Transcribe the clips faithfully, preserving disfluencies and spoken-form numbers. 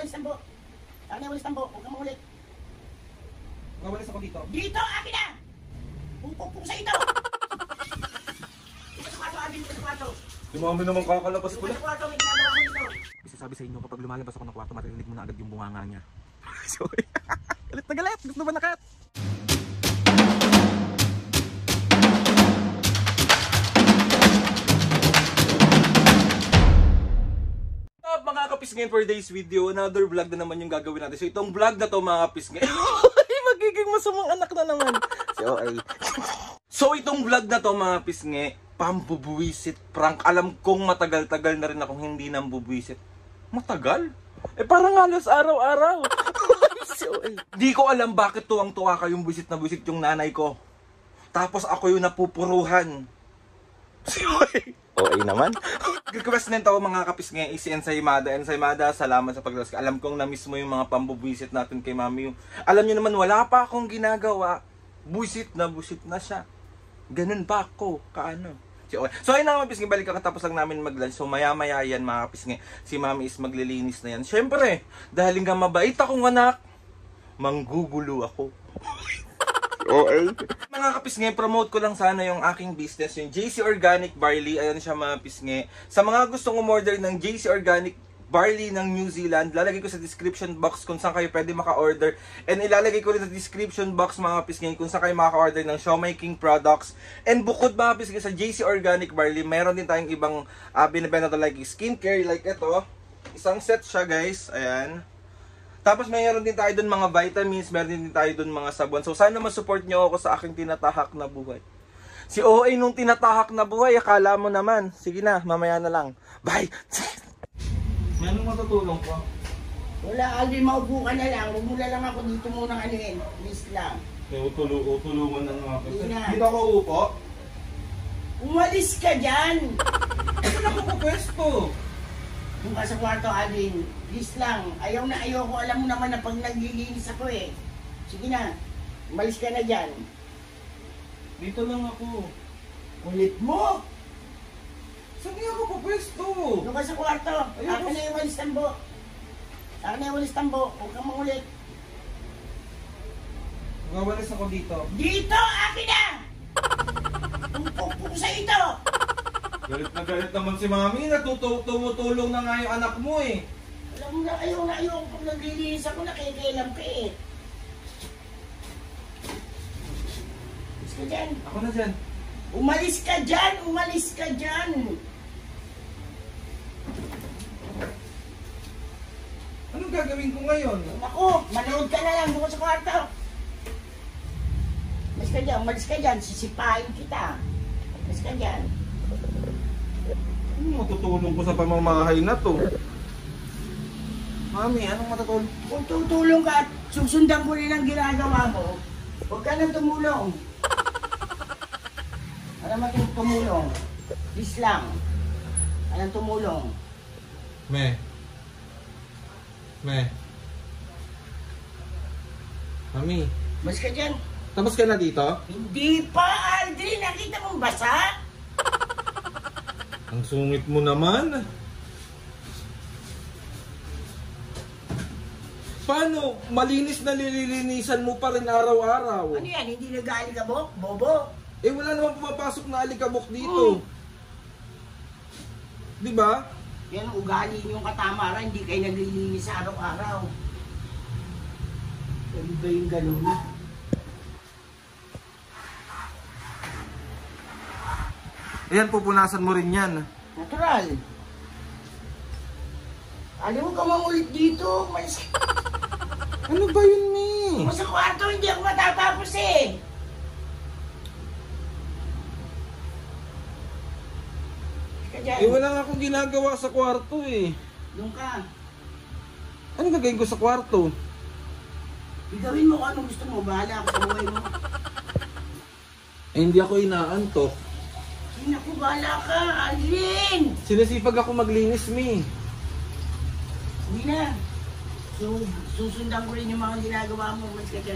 walis tambo. Saan na walis tambo? Huwag kang mahulit. Mawalis ako dito. Dito! Akin na! Pupupong sa ito! Dito sa kwarto, Alvin. Dito sa kwarto. Dumami naman kakalapas ko Dito na. sa kwarto, may ginagawa ko dito. Isasabi sa inyo, kapag lumalabas ako ng kwarto, marinig mo na agad yung bunganga niya. Sorry. Galit na galit! Gusto ba na kat? Mga kapis ngayon for today's video, another vlog na naman yung gagawin natin. So itong vlog na to mga kapis ngayon, magiging masamang anak na naman. So, ay. So itong vlog na to mga kapis ngayon, pambubuwisit prank. Alam kong matagal-tagal na rin akong hindi nang bubuwisit. Matagal? Eh parang halos araw-araw. So, ay. Di ko alam bakit tuwang-tuwa kayong buwisit na buwisit yung nanay ko. Tapos ako yung napupuruhan. So, ay. O ay naman. Request nito mga kapis ngayon is si Ensaymada. Ensaymada, salamat sa paglalas. Alam kong na-miss mo yung mga pambubuisit natin kay Mami. Alam niyo naman, wala pa akong ginagawa. Buisit na buisit na siya. Ganun pa ako. Kaano? So ayun na mga kapis ngayon, balik katapos lang namin mag-lunch. So maya maya yan mga kapis ngayon. Si Mami is maglilinis na yan. Siyempre, dahil nga mabait akong anak, manggugulo ako. O ay. Mga kapisnge, promote ko lang sana yung aking business, yung J C Organic Barley. Ayan siya mga kapisnge. Sa mga gustong umorder ng J C Organic Barley ng New Zealand, lalagay ko sa description box kung saan kayo pwede maka-order. And ilalagay ko rin sa description box mga kapisnge kung saan kayo maka-order ng Siomai King products. And bukod mga kapisnge sa J C Organic Barley, mayroon din tayong ibang uh, binibenta to like skincare, like ito. Isang set siya guys, ayan. Tapos mayroon din tayo doon mga vitamins, meron din tayo doon mga sabon. So sana ma-support nyo ako sa aking tinatahak na buhay. Si O A nung tinatahak na buhay, akala mo naman. Sige na, mamaya na lang. Bye! May anong matutulong ko? Wala, Alvin, maupo ka na lang. Huwag mo na lang ako dito muna kanin. Please lang. Utulo, utulungan na nga. Na. Dito ako upo? Umalis ka dyan! Saan ako pupwesto? Doon ka sa kwarto, Alvin. Please lang. Ayaw na ayaw ko. Alam mo naman na pag naglilinis ako eh. Sige na. Umalis ka na dyan. Dito lang ako. Kulit mo! Saan niya ako pupwesto? Doon ka sa kwarto. Ayaw Akin ko- na yung walis tambo. Akin na yung walis tambo. Huwag kang mangulit. Magawalis ako dito. Dito! Akin na! Pupupong sa ito! Galit na galit naman si Mami. Natutu tumutulong na nga yung anak mo eh. Alam mo na, ayaw na ayaw. Pag naglilinis ako, nakikailam ka eh. Umalis ka dyan. Ako na dyan. Umalis ka dyan! Umalis ka dyan! Anong gagawin ko ngayon? Ako, manood ka na lang doon sa kwarto. Umalis ka dyan, umalis ka dyan. Sisipain kita. Umalis ka dyan. Anong matutulong ko sa pamamahay na to? Mami, anong matutulong? Kung tutulong ka at susundan ko rin ang ginagawa mo, huwag ka nang tumulong. Alam mo kung tumulong. Please lang. Anong tumulong? Me. Me. Mami, Umalis ka dyan. tapos ka na dito? Hindi pa, Aldrin. Nakita mong basa? Ang sungit mo naman. Paano? Malinis na nililinisan mo pa rin araw-araw. Ano yan? Hindi nag-aalikabok? Bobo? Eh wala naman pumapasok na alikabok dito. Hmm. Di ba? Yan ang ugali niyong katamaran. Hindi kayo naglilinis sa araw-araw. Ano ba yung ganun? Ayan, pupunasan mo rin yan. Natural. Alam mo ka mangulit dito. Mas... Ano ba yun, Mi? Kung sa kwarto, hindi ako matatapos eh. Ka dyan. Eh wala nga akong ginagawa sa kwarto eh. Doon ka. Ano gagawin ko sa kwarto? Igawin mo kung anong gusto mo. Bahala ako sa buhay mo. Eh hindi ako inaantok. Ay, naku, bahala ka. Alvin! Sinisipag ako maglinis, Mi. Hindi na. So, susundan ko rin yung mga ginagawa mo. Umalis ka dyan.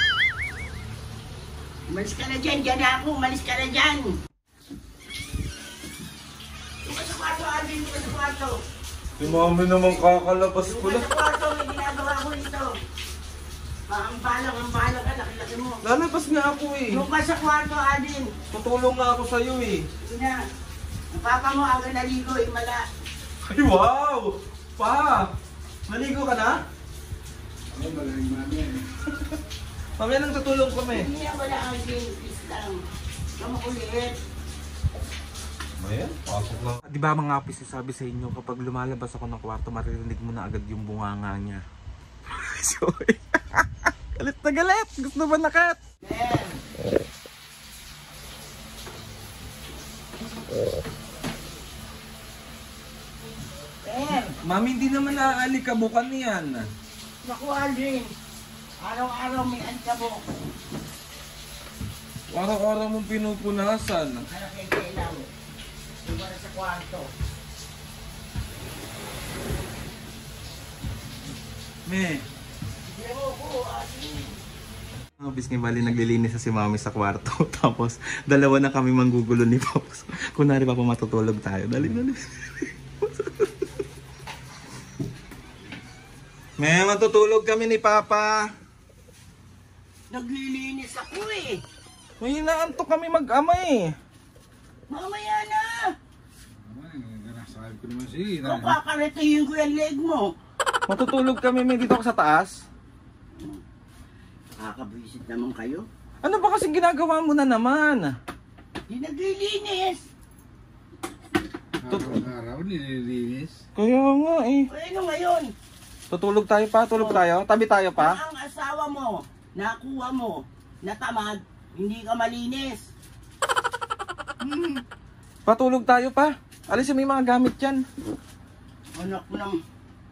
Umalis ka na dyan. Dyan na ako. Umalis ka na dyan. Doon ka sa kwarto, Alvin. Doon ka sa kwarto. Si mami naman kakalabas ko Yung lang. sa kwarto, may ginagawa ko ito. Ah, ang balang, ang balang ka, laki-laki mo. Lalabas nga ako eh. Yung ka sa kwarto, Alvin. Tutulong nga ako sa'yo eh. Sige na. Ang papa mo aga naligo, himala. Ay wow! Pa! Maligo ka na? Ay, magaling mami yan. Mamaya nang tutulong kami. Hindi na wala, Alvin. Please lang. Kamakulit. Ayan, pasok lang. Di ba mga kapis, sabi sa inyo, kapag lumalabas ako ng kwarto, maririnig mo na agad yung bunganga niya. Sorry. Galit na galit! Gusto ba nakat? Ben. Ben. Mami, hindi naman naaalikabukan niyan. Naku, Alvin. Araw-araw may ankabok. Araw-araw mong pinupunasan. Ano kay kailang? Diba na sa kwarto? Me. Sige mo ko, Alvin. Mga bisngi bali naglilinis na si mami sa kwarto. Tapos dalawa na kami manggugulo ni Papos. Kunwari pa pa matutulog tayo. Dali, dali. Me, matutulog kami ni Papa. Naglilinis ako eh. May inaantok kami mag-ama eh. Mamaya na. Ay, nasabi ko naman siya. Kung kakaretihin ko yung leg mo. Matutulog kami, me, dito ako sa taas. Nakakabwisit naman kayo. Ano ba kasi ginagawa mo na naman? Di naglilinis. Araw-araw nililinis. Kaya nga eh. O ano ngayon? Tutulog tayo pa, tulog tayo. Tabi tayo pa. Kung ang asawa mo, nakuha mo, natamad, hindi ka malinis. Hmm. Patulog tayo pa. Alisin mo yung mga gamit dyan. Anak ko ng...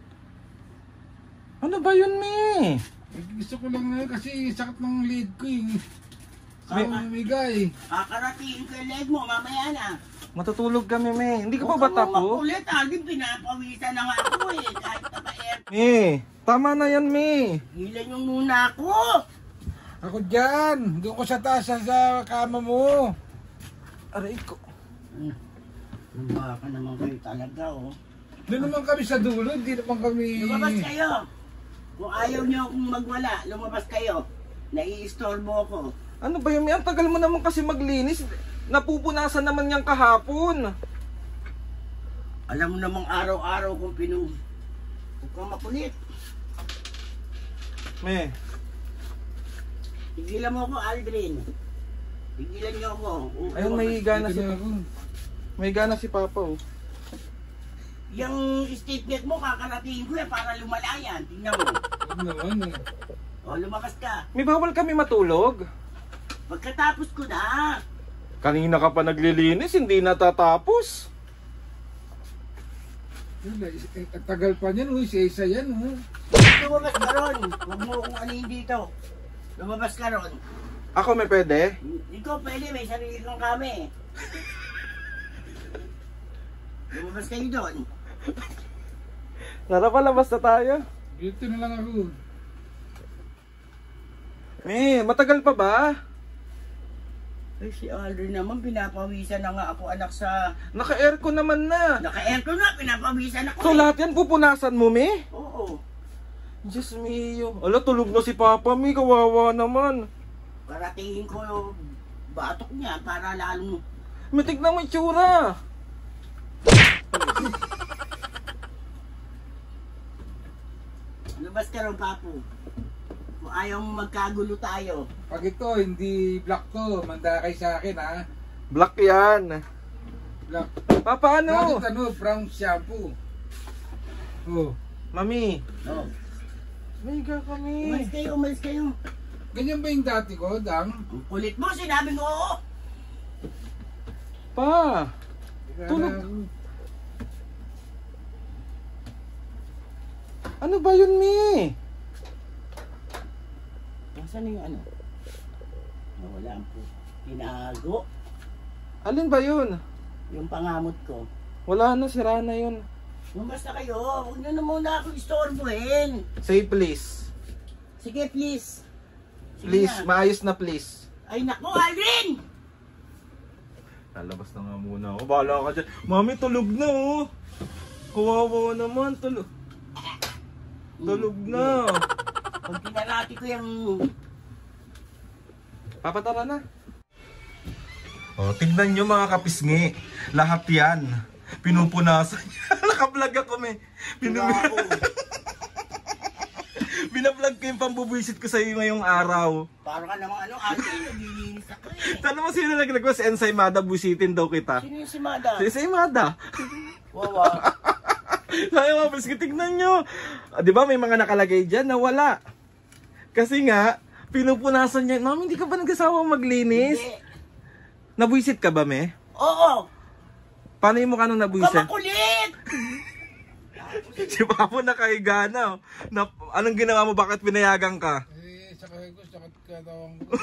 Ano ba yun, me? Eh, gusto ko lang na kasi sakit ng lead ko eh. Sa Tama. mamigay. Kakaratiin ko yung leg mo, mamaya na. Matutulog kami, me. Hindi ka pa Huwag ba ka mo tapo? makulit, Alvin, pinapawisan na nga ako eh. Kahit na ba air. Me, tama na yan, me. Hilan yung muna ako. Ako dyan. Doon ko sa taas sa sa kama mo. Aray ko. Hmm. Lumba ka naman kayo talaga, oh. Doon naman kami sa dulo. Hindi naman kami... Lumabas kayo. Kung ayaw niyo akong magwala, lumabas kayo. Nai-istorbo ako. Ano ba yun, me? Ang tagal mo naman kasi maglinis. Napupunasan naman yan kahapon. Alam mo namang araw-araw kung pinung... Huwag kang makulit. Me, Tigilan mo ako, Aldrin. Tigilan niyo ako. U- ayun may gana si Dito na ako. may gana si Papa, oh. Yung statement mo, kakaratiin ko yan para lumala yan. Tingnan mo. Ano naman eh. O, lumabas ka. May bawal kami matulog. Pagkatapos ko na. Kanina ka pa naglilinis, hindi natatapos. Wala, is- eh, ang tagal pa niyan. Oh. Isa-isa yan. Oh. Lumabas ka ron. Huwag mo kung ano yung dito. Lumabas ka ron. Ako may pwede? Ikaw pwede, may sarili kang kami. Lumabas kayo doon. Tara, palabas na tayo. Dito na lang ako. Me, matagal pa ba? Ay, si Aldrin naman, pinapawisan na nga ako anak sa... Naka-aircon naman na. Naka-aircon nga, pinapawisan ako So eh. lahat yan pupunasan mo, me? Oo. Diyos mio. Ala, tulog na si Papa, me. Kawawa naman. Paratingin ko yung batok niya para lalong... Me, tignan mo yung tsura. Lumabas ka ron, Papu. Kung ayaw mo magkagulo tayo. Pag ito, hindi black to. Manda kay sa akin ha. Black yan. Black. Papa, ano? Bakit ano? Brown shampoo. Oh. Mami. Oh. Mega kami. Umalis kayo, umalis kayo. Ganyan ba yung dati ko, Dang? Ang kulit mo, sinabi ko oo. Pa. Tulog. Ano ba yun, me? Nasaan na yung ano? Nawala po. Tinago. Alin ba yun? Yung pangamot ko. Wala na, sira na yun. Basta kayo, huwag na na muna ako istorbohin. Say please. Sige, please. Sige Please, na. maayos na please. Ay naku, Aldrin! Lalabas na nga muna ako. Bahala ka dyan. Mami, tulog na oh. Kawawa naman, tulog. Tulog na. Pag kinalati ko yung... Papatara na. Oh, tignan nyo mga kapisngi. Lahat yan. Pinupunasan niya. Nakablog ako, me. Pinum... Binablog ko yung pambubuisit ko sa iyo ngayong araw. Parang ka namang ano, ate, naglilinis ako eh. Sana mo sino naglagwas? Si Ensaymada, busitin daw kita. Sino yung si Mada? Si Ensaymada. Wawa. Sabi mga kapisngi, tignan nyo. Ah, di ba may mga nakalagay dyan na wala? Kasi nga, pinupunasan niya. Mami, hindi ka ba nagkasawang maglinis? Hindi. Nabuisit ka ba, me? Oo. Paano yung mukha nung nabuisit? Kamakulit! Si Papo nakahiga na. na. Anong ginawa mo? Bakit pinayagan ka? Eh, sakay ko, sakit katawang ko.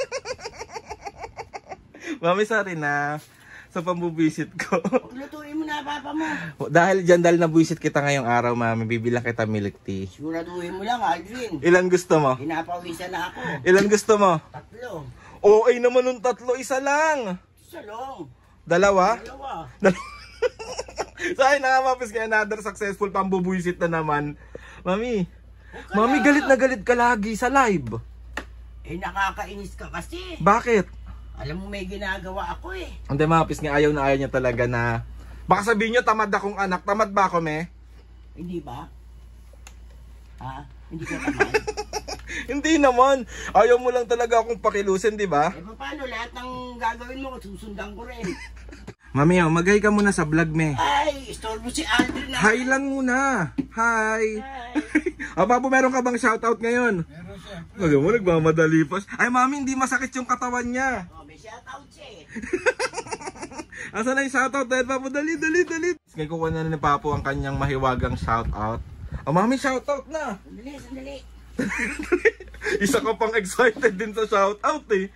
Mami, sorry na. Sa pambubisit ko. Lutuin mo na, papa mo. Dahil dyan, dahil nabuisit kita ngayong araw, mami, bibilang kita milk tea. Siguraduhin mo lang, Aldrin. Ilan gusto mo? Pinapawisan na ako. Ilan gusto mo? Tatlo. O, ay naman nung tatlo, isa lang. Salong. Dalawa? Dalawa. So ay nakapapis kaya another successful pambubuisit na naman. Mami, Okay Mami na. galit na galit ka lagi sa live. Eh, nakakainis ka kasi. Bakit? Alam mo may ginagawa ako eh. Hindi mapis nga ayaw na ayaw niya talaga na. Baka sabihin niyo tamad akong anak. Tamad ba ako, me? Hindi ba? Ha? Hindi ka tamad? Hindi naman. Ayaw mo lang talaga akong pakilusin, di ba? Eh, paano lahat ng gagawin mo, susundan ko rin. Mami, oh, mag-hi ka muna sa vlog, me. Ay, istorbo si Aldrin na. Hi lang muna. Hi. Hi. O, Papo, meron ka bang shoutout ngayon? Meron siya. Wag mo, nagmamadali pa. Ay, Mami, hindi masakit yung katawan niya. Oh, may shoutout siya eh. Asa na yung shoutout? Dahil Papo, dali, dali, dali. Ngayon kukuha na ni Papo ang kanyang mahiwagang shoutout. O, Mami, shoutout na. Sandali, sandali. Isa ka pang excited din sa shoutout eh.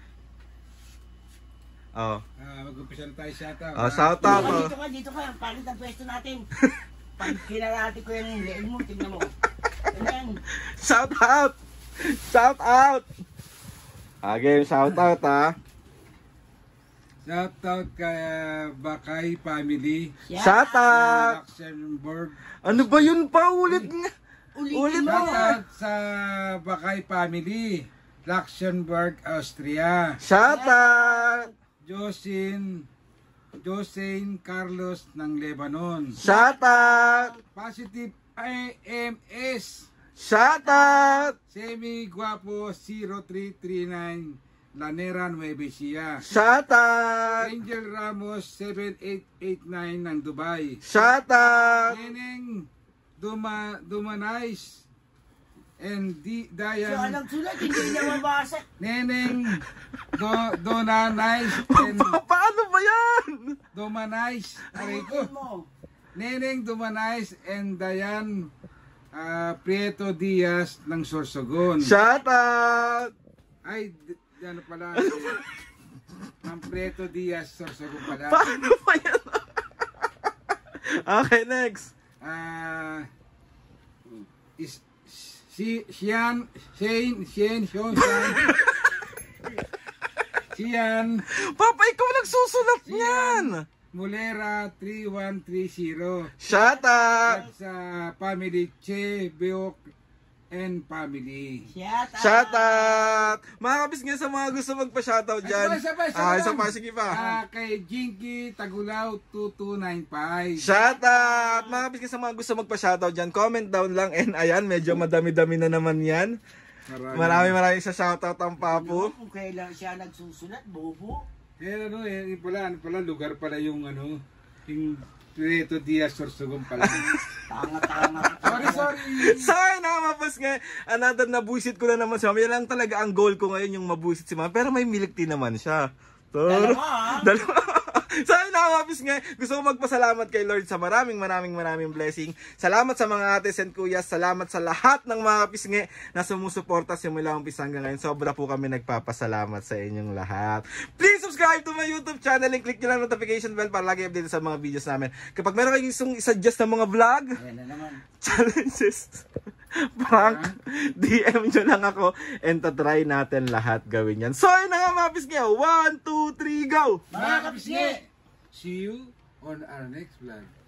Oh. Ah, mag-umpisa na tayo siya ata. Oh, shoutout. Oh. Dito ka, dito ka. Palit ang pwesto natin. Pag kinalati ko yung leeg mo, tignan mo. Ayan. Shout out! Shout out! Okay, shout out ha. Shout out kay uh, Bakay family. Shout out! Luxembourg. Ano ba yun pa? Ulit nga. Ulitin Ulit mo. Shout mo. out sa Bakay family. Luxembourg, Austria. Shout out! Josin, Josin Carlos ng Lebanon. Shout out! Positive I M S. Shout out! Semi Guapo zero three three nine Lanera Nueva Ecija. Shout out! Angel Ramos seven eight eight nine ng Dubai. Shout out! Neneng Duma Dumanais and Di So, Dayan. alam sulat, hindi na mabasa. Neneng Do Donanais and Pa- paano ba yan? Dumanais. Aray ko. Ulitin mo. Neneng Dumanais and Dayan uh, Prieto Diaz ng Sorsogon. Shout out! Ay, d- ano pala. Eh, Ang Prieto Diaz Sorsogon pala. Paano ba yan? Okay, next. Ah, is si Sian Shane Shane Sean Sean Sian Papa, ikaw nagsusulat niyan. Mulera three one three zero Shout out! at sa family Che Beok and family. Shout out. Shout out! Mga kabis nga sa mga gusto magpa-shoutout dyan. Ay, isa pa, isa Ah, pa. isa pa, sige pa. Ah, kay Jinky Tagulaw two two nine five. Shout out! Mga kabis nga sa mga gusto magpa-shoutout dyan, comment down lang. And ayan, medyo madami-dami na naman yan. Marami marami sa shoutout ang Papo. Kung kailan siya nagsusulat, bobo. Eh ano eh, yun pala, ano pala, lugar pala yung ano, yung Prieto Diaz Sorsogon pala. Tanga-tanga. Sorry, sorry. Sorry na, mapos nga. Another na buisit ko na naman siya. Yan lang talaga ang goal ko ngayon, yung mabuisit si Mama. Pero may milk tea naman siya. So, Dalawa, ah. Dalawa. Sorry na, mapos nga. Gusto ko magpasalamat kay Lord sa maraming maraming maraming blessing. Salamat sa mga ates and kuyas. Salamat sa lahat ng mga kapisngi na sumusuporta simula umpisa hanggang ngayon. Sobra po kami nagpapasalamat sa inyong lahat. Please subscribe to my YouTube channel and click nyo lang notification bell para lagi update sa mga videos namin. Kapag meron kayong isang isuggest na mga vlog, Ayan na naman. challenges, prank, D M nyo lang ako and tatry natin lahat gawin yan. So, yun na nga mga kapisngi. one, two, three, go! Mga kapisngi, see you on our next vlog.